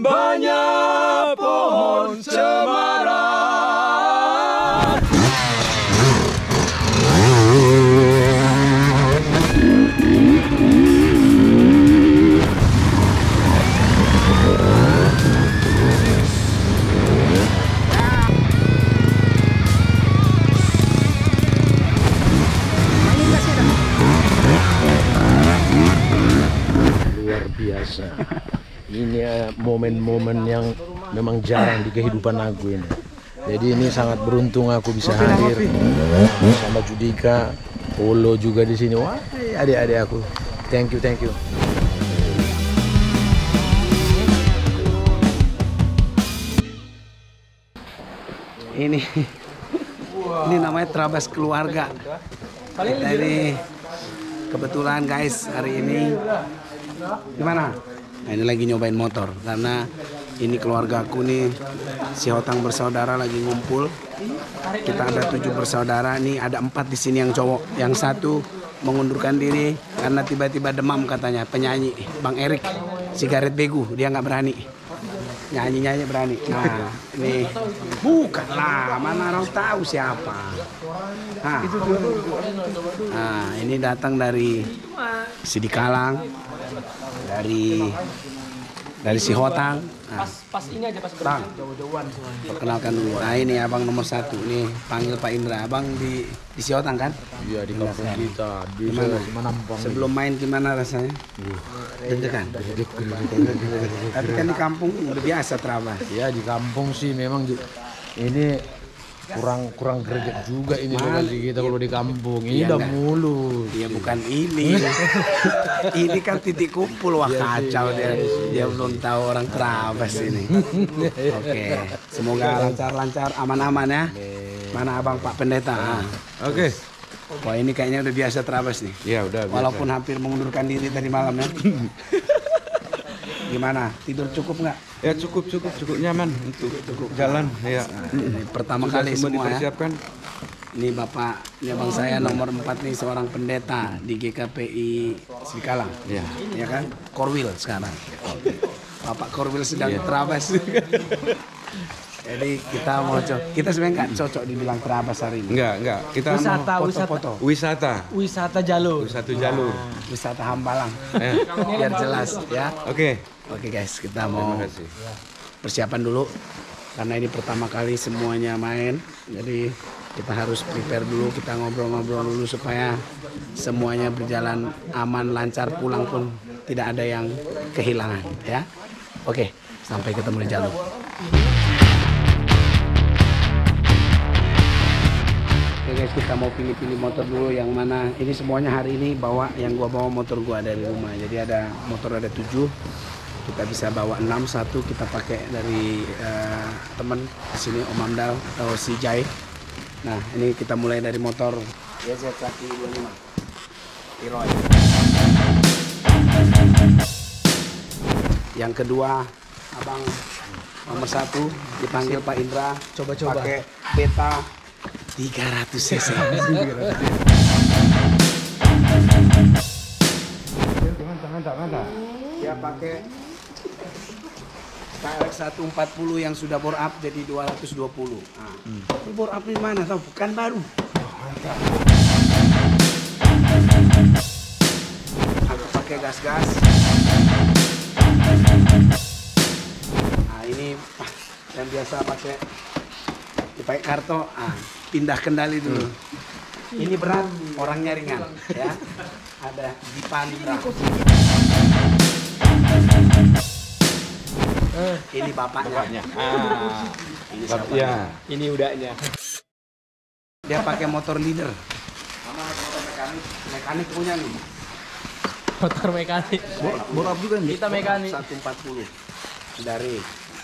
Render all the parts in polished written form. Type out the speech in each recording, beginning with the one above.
banyak pohon cemara. Luar biasa. Ini momen-momen yang memang jarang di kehidupan aku ini. Jadi ini sangat beruntung aku bisa hadir sama Judika, Polo juga di sini. Wah, adik-adik aku. Thank you, thank you. Ini namanya Trabas keluarga. Kita ini kebetulan guys hari ini gimana? Nah, ini lagi nyobain motor karena ini keluarga aku nih, si Hotang bersaudara lagi ngumpul. Kita ada 7 bersaudara nih, ada 4 di sini yang cowok, yang 1 mengundurkan diri karena tiba-tiba demam katanya, penyanyi Bang Erik, sigaret begu, dia nggak berani. Nyanyi berani. Nah, ini bukan lah, mana orang tahu siapa. Nah, ini datang dari Sidikalang, dari si Hotang. Nah, Pas ini aja pas Bang, jauh-jauhan semuanya. perkenalkan dulu. Nah, ini abang nomor 1 nih, panggil Pak Indra. Abang di si Hotang kan? Iya, di kampung kita. Di Gimana? Manampang. Sebelum main gimana rasanya? Deg-degan. Tapi kan di kampung udah biasa Trabas. Ya di kampung sih memang ini kurang greget juga ini lokasi kita kalau di kampung. Ini udah mulus. Iya bukan ini. Ini kan titik kumpul, wah kacau dia. Dia belum tahu orang Trabas ini. Oke, semoga lancar-lancar, aman-aman ya. Mana abang Pak Pendeta? Oke. Wah ini kayaknya udah biasa Trabas nih. Ya udah. Walaupun hampir mengundurkan diri tadi malam ya. Gimana? Tidur cukup nggak? Ya cukup nyaman untuk jalan ya. Ini pertama Sudah kali semua semua ya. dipersiapkan. Ini Bapak, ini abang saya nomor 4 nih, seorang pendeta di GKPI Sidikalang. Ya. Ya kan? Korwil sekarang. Bapak Korwil sedang Trabas. Jadi kita mau kita sebenarnya nggak cocok dibilang Trabas hari ini. Enggak. Kita mau Foto-foto. Wisata jalur. satu jalur. Wisata Hambalang. Ya. Biar jelas ya. Oke. Oke guys, kita mau Terima kasih. persiapan dulu karena ini pertama kali semuanya main. Jadi kita harus prepare dulu, kita ngobrol-ngobrol dulu supaya semuanya berjalan aman, lancar, pulang pun tidak ada yang kehilangan ya. Oke, sampai ketemu di jalur. Oke guys, kita mau pilih-pilih motor dulu yang mana. Ini semuanya hari ini bawa, yang gua bawa motor gua dari rumah. Jadi ada motor ada 7. Kita bisa bawa 6, 1 kita pakai dari teman di sini Om Amdal atau si Jai. Nah, ini kita mulai dari motor YZ125 Tiroy. Yang kedua, abang nomor 1 dipanggil Pak Indra. Coba-coba. Pakai Beta 300 cc. Dia pakai KRX 140 yang sudah bore up jadi 220. Nah, ini bore up di mana? Tahu? Bukan baru. Aku pakai gas-gas. Nah, ini yang biasa pakai karto. Pindah kendali dulu. Ini berat, orangnya ringan, ya. Ada Dipan. Ini bapaknya. Ini siapa? Ya. Ini udahnya. Dia pakai motor leader. Sama motor mekanik punya nih. Motor mekanik. Borap juga nih. Kita mekanik. 140 dari.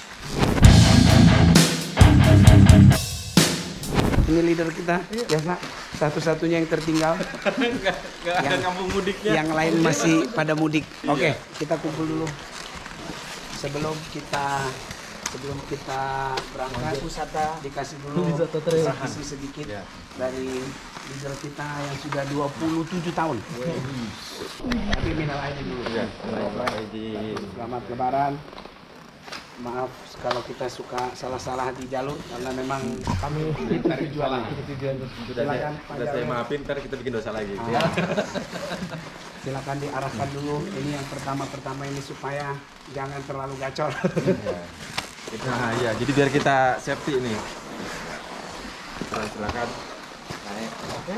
Ini leader kita, biasa satu-satunya yang tertinggal. Nggak ada kampung mudiknya. Yang lain masih pada mudik. Oke, kita kumpul dulu. Sebelum kita berangkat, dikasih dulu kasih sedikit dari leader kita yang sudah 27 tahun. Tapi minal aidin dulu. Selamat Lebaran. maaf kalau kita suka salah-salah di jalur karena memang kami tujuan. Sudah saya maafin, ntar kita bikin dosa lagi. Silakan diarahkan dulu. Ini yang pertama ini supaya jangan terlalu gacor. Nah iya, jadi biar kita safety ini. Silakan naik. Oke.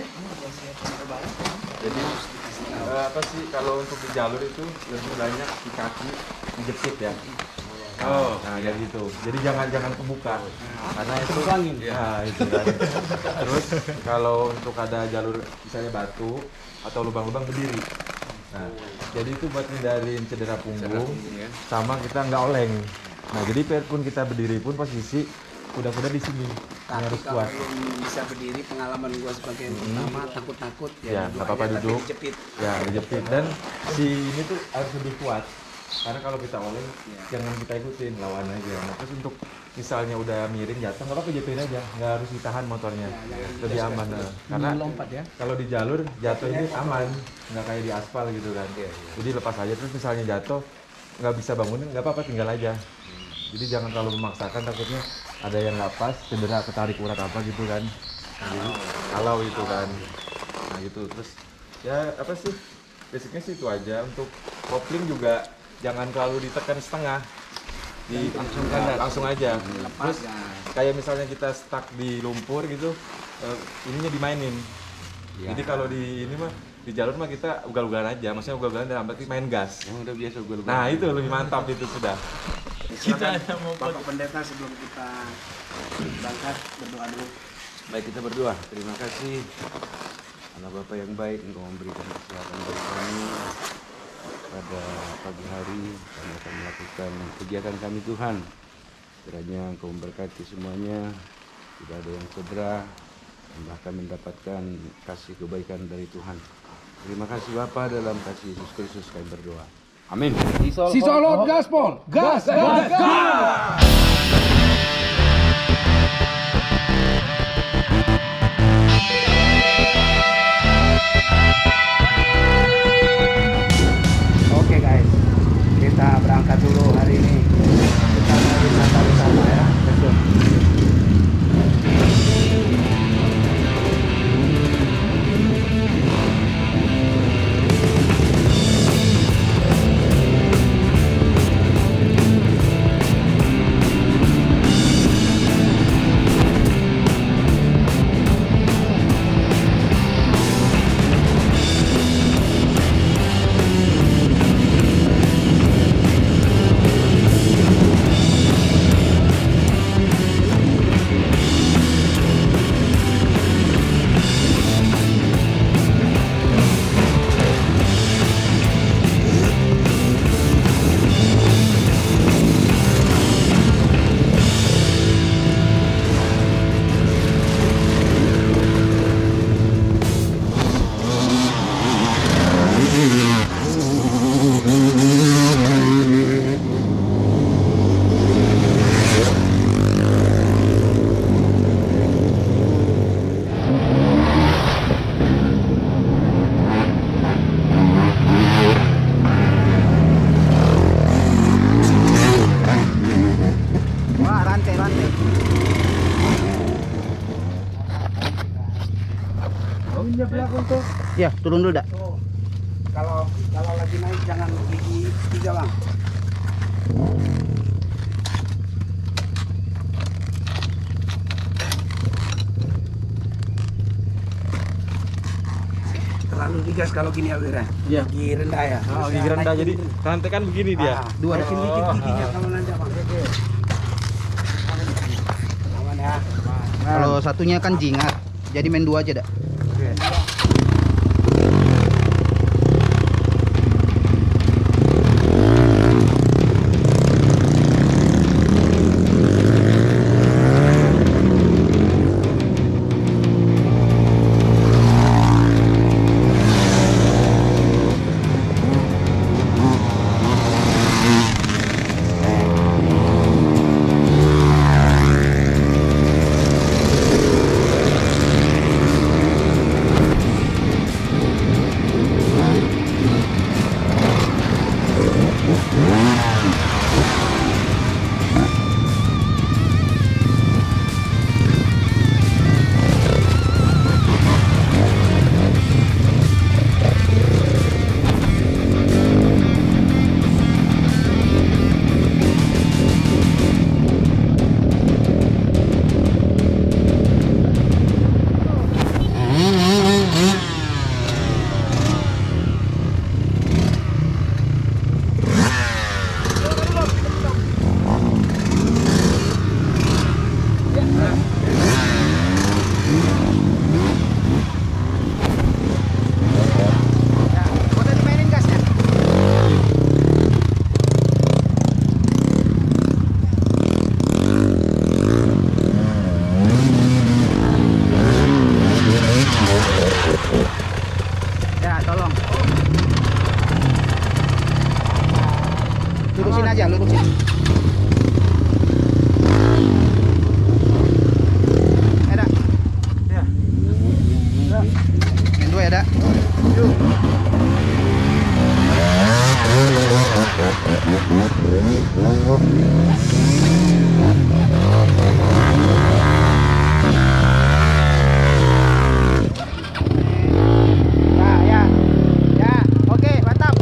Jadi apa sih kalau untuk di jalur itu lebih banyak di kaki dijepit ya. Oh, nah kayak gitu. Jadi jangan kebuka. Karena itu angin. Ya, itu kan. Terus kalau untuk ada jalur misalnya batu atau lubang-lubang berdiri. Nah, jadi itu buat hindarin cedera punggung sama kita nggak oleng. Nah, jadi biarpun kita berdiri pun posisi kuda-kuda di sini. Tapi Harus kalau kuat. belum bisa berdiri, pengalaman gua sebagai yang pertama takut-takut Ya, nggak apa-apa tapi duduk. dijepit. Ya, dijepit dan si ini tuh harus lebih kuat. Karena kalau kita oleng, jangan kita ikutin, lawan aja. Nah, terus untuk misalnya udah miring jatuh, nggak apa-apa jatuhin aja, nggak harus ditahan motornya, lebih aman. Nah. Karena lompat ya. kalau di jalur jatuh ini aman, nggak kayak di aspal gitu kan. Jadi lepas aja, terus misalnya jatuh nggak bisa bangunin, nggak apa-apa tinggal aja. Jadi jangan terlalu memaksakan, takutnya ada yang nggak pas, cedera, ketarik urat apa gitu kan. Jadi kalau itu kan, nah gitu. Terus ya apa sih? Basicnya sih itu aja. Untuk kopling juga jangan terlalu ditekan setengah, langsung aja. Terus kayak misalnya kita stuck di lumpur gitu, ininya dimainin. Jadi kalau di ini mah di jalur mah kita ugal-ugalan aja, maksudnya ugal-ugalan dalam arti main gas. Yang udah biasa gue. Nah itu lebih mantap itu sudah. Kita Bapak Pendeta sebelum kita berangkat berdoa dulu. Baik, kita berdoa. Terima kasih Allah Bapa yang baik, Engkau memberikan kesehatan bagi kami pada pagi hari. Kami akan melakukan kegiatan kami Tuhan. Kiranya Engkau memberkati semuanya, tidak ada yang cedera, dan bahkan mendapatkan kasih kebaikan dari Tuhan. Terima kasih Bapa, dalam kasih Yesus Kristus kami berdoa. Amin. Sisa Lord Gaspol. Gas, gas, gas. Oke guys, kita berangkat dulu hari ini. Kita mau wisata-wisata ya. Betul. Ya, turun dulu dak. Kalau lagi naik jangan gigi tiga bang. Terlalu digas kalau gini ya Wira. Iya. Gigi rendah ya. Oh, gigi rendah jadi rantai kan begini dia. Dua dekin dikit giginya kalau nanti bang. Aman ya. Kalau satunya kan jingat, jadi main dua aja dak. lurusin aja, lurusin. Ada. Ya. Main 2 ya, Dak. Ya, oke, mantap.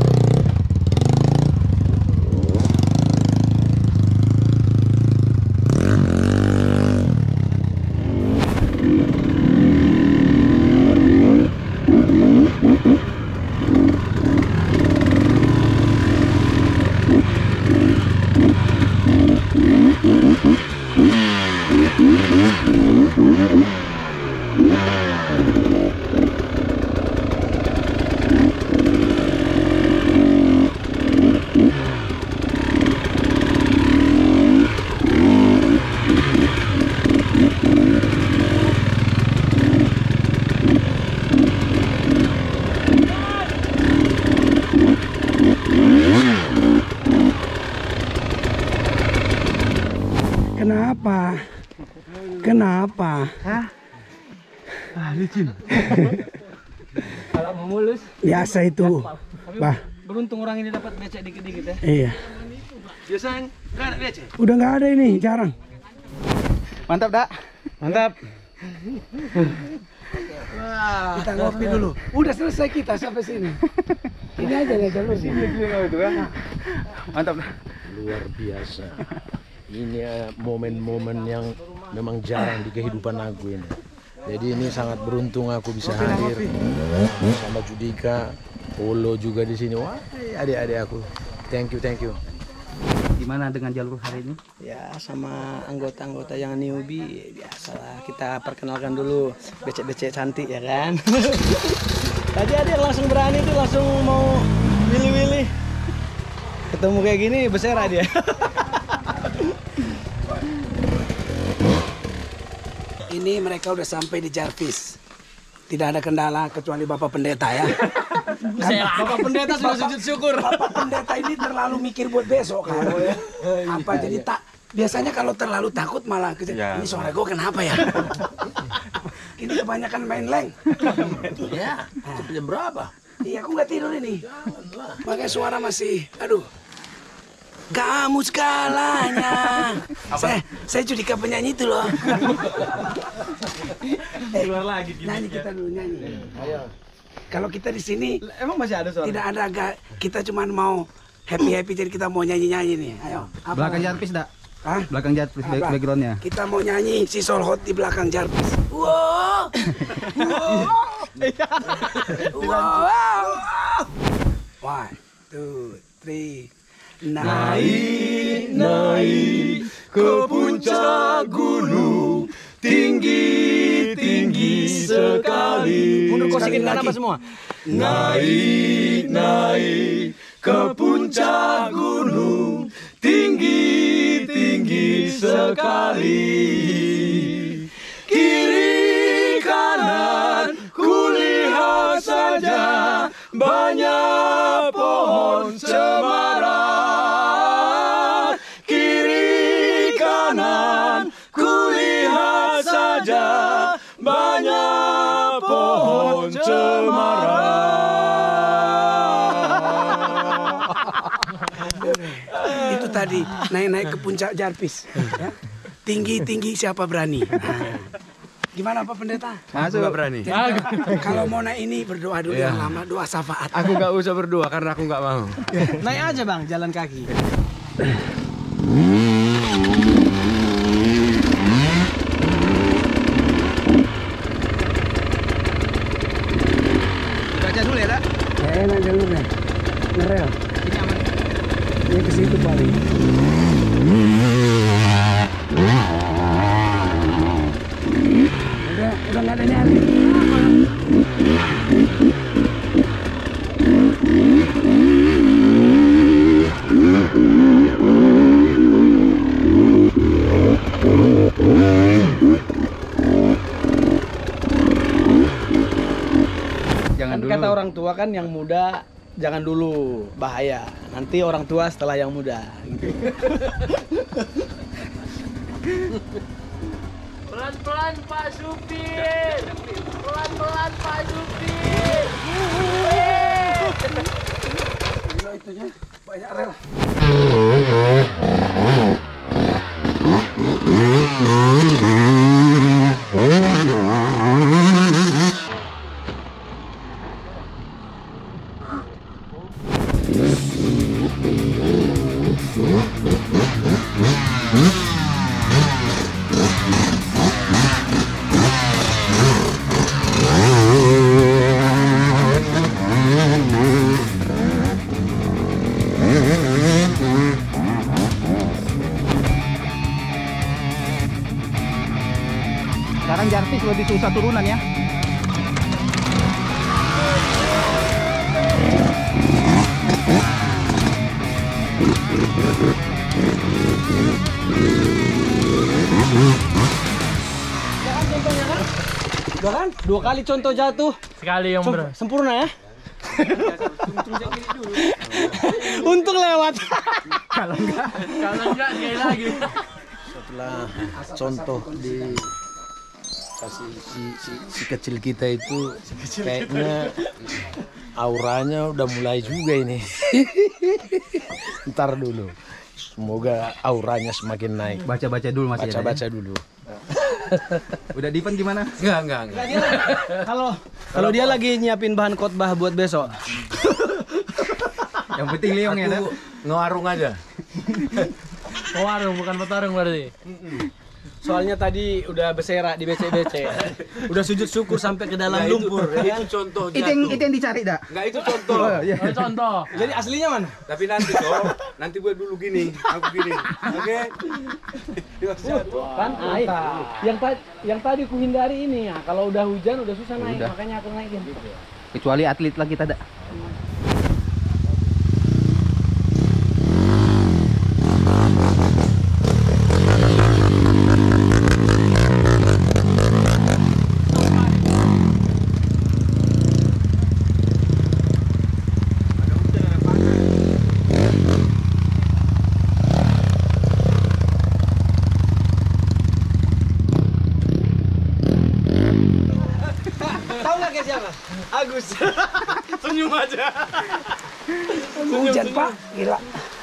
Kenapa? Hah? Licin. Kalau mau mulus, Biasa itu. Bah, beruntung orang ini dapat becek dikit-dikit ya. iya. Biasanya nggak ada becek. Udah nggak ada ini, jarang. Mantap, Dak. Mantap. Kita ngopi dulu. Udah selesai kita sampai sini. Ini aja nih jalurnya. Mantap, Dak. Luar biasa. Ini momen-momen yang memang jarang di kehidupan aku ini. Jadi ini sangat beruntung aku bisa hadir sama Judika, Polo juga di sini. Wah, adik-adik aku. Thank you. Gimana dengan jalur hari ini? Ya sama anggota-anggota yang newbie biasalah kita perkenalkan dulu becek-becek cantik ya kan. Tadi ada yang langsung berani tuh langsung mau willy-willy. Ketemu kayak gini bersera dia. Ini mereka udah sampai di Jarvis. Tidak ada kendala kecuali Bapak Pendeta ya. Bapak pendeta sudah sujud syukur. Bapak Pendeta ini terlalu mikir buat besok kan. Apa jadi tak biasanya kalau terlalu takut malah ini suara gue kenapa ya? Ini kebanyakan main leng. Ya, jam berapa? Iya, aku nggak tidur ini. Makanya suara masih, aduh. Kamu segalanya. Saya Judika penyanyi itu loh. Keluar lagi Nyanyi kita dulu nyanyi. Kalau kita di sini Emang masih ada suara? tidak ada kita cuma mau happy jadi kita mau nyanyi nih. Ayo. Apa? Belakang Jarvis, Dak. Hah? Belakang Jarvis backgroundnya. Kita mau nyanyi si Solhot di belakang Jarvis. Wow. Wow. 1, 2, 3. Naik ke puncak gunung, tinggi sekali. Mundur kosikin kan apa semua? Naik ke puncak gunung, tinggi sekali. Kiri kanan kulihat saja banyak pohon cemara. Kiri kanan kulihat saja banyak pohon cemara. Itu tadi naik ke puncak Jarvis. Ya. Tinggi siapa berani? Nah. Gimana Pak Pendeta? Aku nggak berani. Kalau mau naik ini berdoa dulu yang lama, doa syafaat. Aku nggak usah berdoa karena aku nggak mau. Naik aja bang, jalan kaki. Baca dulu ya, Dak. Enak jalurnya. Ngerel. Ini aman. Ini ke situ paling. Udah nggak ada nyali. Kan kata orang tua kan yang muda jangan dulu, bahaya. Nanti orang tua setelah yang muda. Gitu. Pelan-pelan Pak Supir. Pelan-pelan Pak Supir. Gila itunya banyak rel. Sekarang Jarvis lebih susah turunan ya. Udah kan? 2 kali contoh jatuh. Sekali yang Sempurna ya. Untung lewat. Kalau enggak sekali lagi. Setelah contoh di kasih si kecil kita itu kayaknya auranya udah mulai juga ini. Ntar dulu. Semoga auranya semakin naik. Baca-baca dulu masih ada. Baca-baca dulu. Udah Divan gimana? Enggak. Kalau dia lagi nyiapin bahan khotbah buat besok. Yang penting Leong ya, Dan. Ngewarung aja. Pewarung bukan petarung berarti. Soalnya tadi udah beserak di BC-BC. Udah sujud syukur sampai ke dalam lumpur. Ya kan? Contoh Itu yang dicari, Dak. Enggak, itu contoh. Oh, contoh. Jadi aslinya mana? Tapi nanti gue dulu gini, aku gini. Oke. Kan naik. Yang tadi ku hindari ini ya. Kalau udah hujan udah susah naik, makanya aku naikin. Kecuali atlet lagi kita, Dak. Tahu nggak kayak siapa? Agus. Senyum aja. Hujan Pak, gila.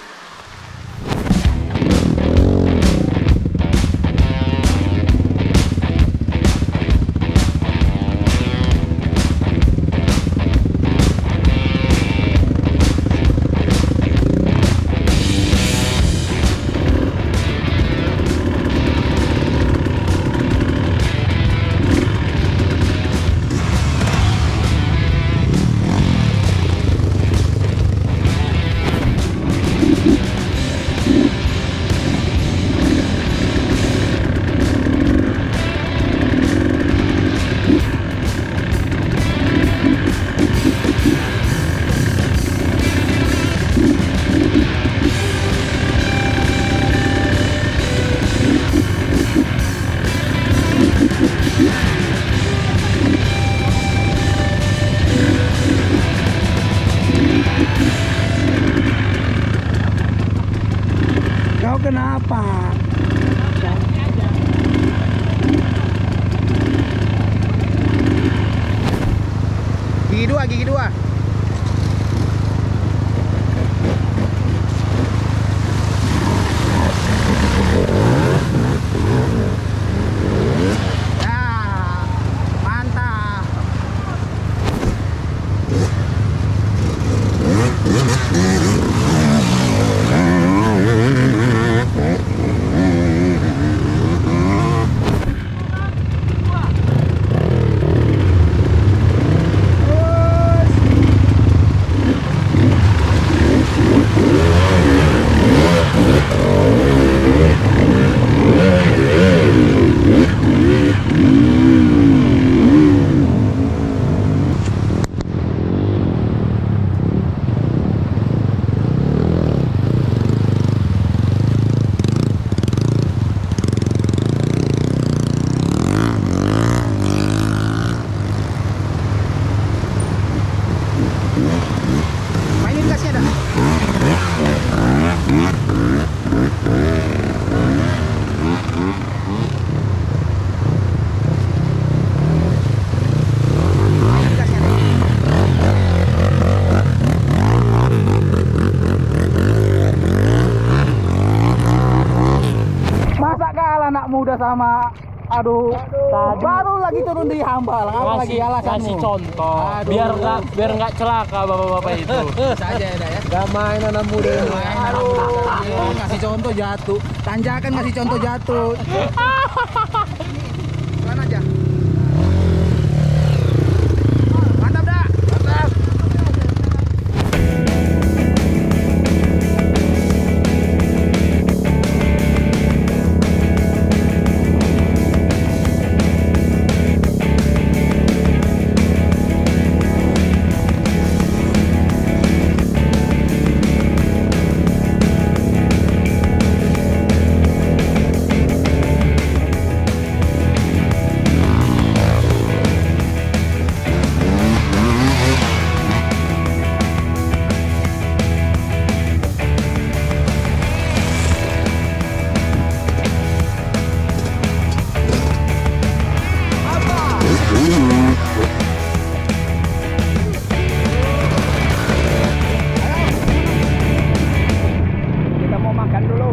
Kau kenapa? Gigi dua. Ya, mantap. udah sama. Aduh. Baru lagi turun di hambal. Apa lagi alasanmu? Kasih contoh. Aduh. Biar nggak celaka bapak-bapak itu. Saja ya, Dah, ya. Gak main anak muda ini. Aduh, ngasih contoh jatuh. Tanjakan ngasih contoh jatuh. Pelan aja. Mantap dah. Mantap. Kita mau makan dulu.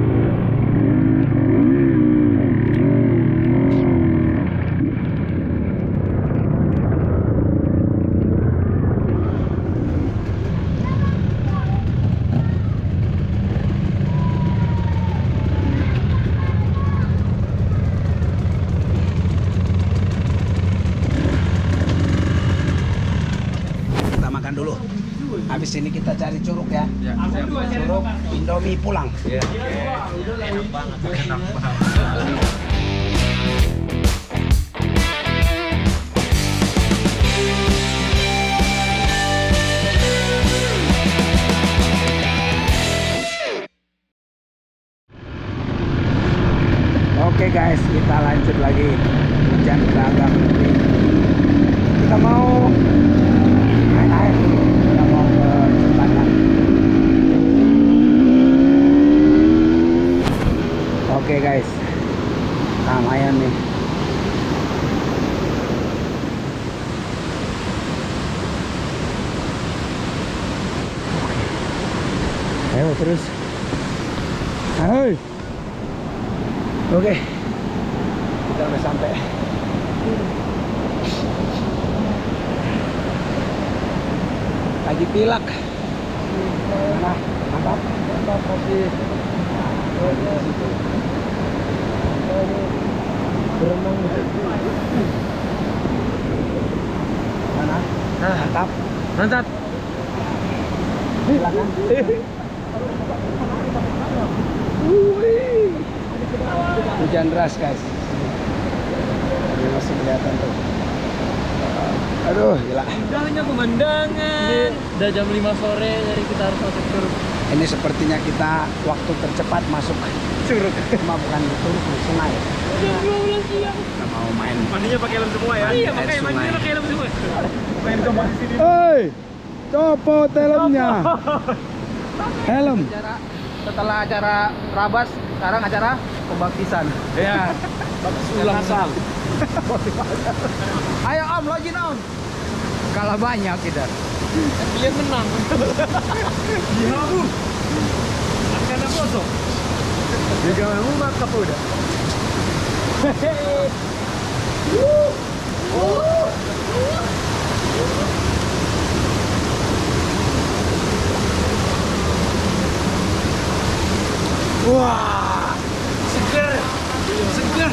Kita makan dulu. Habis ini kita cari curug ya. Curug Indomie pulang. Oke guys, kita lanjut lagi. Hujan udah agak berhenti. Kita mau main air dulu. Kita mau ke jembatan. Oke guys, lumayan nih. Ayo terus. Hai. Oke, kita udah sampai. Lagi pilak. Mana? Mantap. Mantap kasih. Berenang. Mana? Mantap. Mantap. Silakan. Hujan deras guys. Ini masih kelihatan tuh. Aduh, gila. Indahnya pemandangan. Udah jam 5 sore, jadi kita harus masuk curug. Ini sepertinya kita waktu tercepat masuk curug. Cuma bukan curug, sungai. Jam 12 siang. Kita mau main. Mandinya pakai helm semua ya? Iya, makanya mandinya pakai helm semua. Main coba di sini. Hei, copot helmnya. Helm. Setelah acara Rabas, sekarang acara pembaptisan. Ya. Ulang sal. Ayo Om, login Om. Kalah banyak kita. Kalian menang. Gila bu. Karena kosong. Jika kamu maka udah. Wah, seger, seger.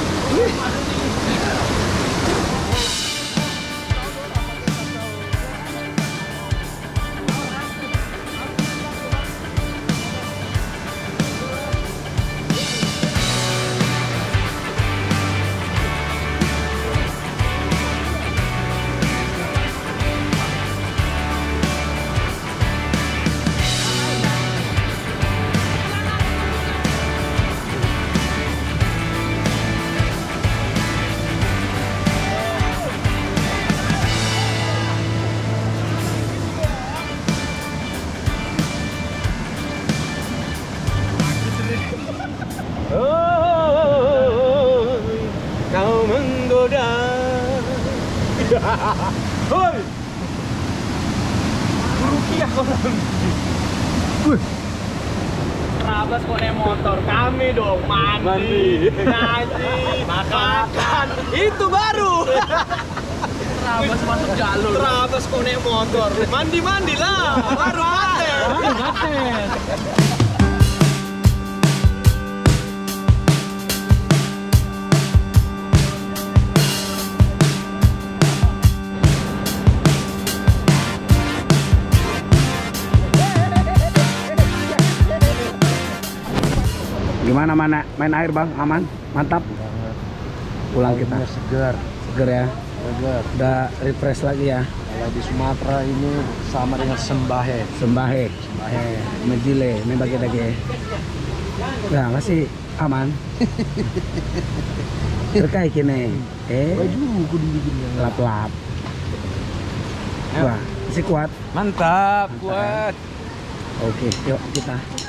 Kau menggoda. Hoi. Rukiah orang. Terabas terabas kok naik motor. Kami dong mandi, ngaji, makan. Itu baru. Terabas masuk jalur. Terabas kok naik motor. Mandi lah. Baru ngaten. Gimana main air bang? Aman? Mantap? Pulang kita. Segar. Seger ya? Segar. Udah refresh lagi ya? Kalau di Sumatera ini sama dengan sembahe. Sembahe. Mejile. Ini bagi lagi. Nah masih aman. Terkait kini. Lap-lap. Wah, masih kuat. Mantap, kuat. Oke, yuk kita.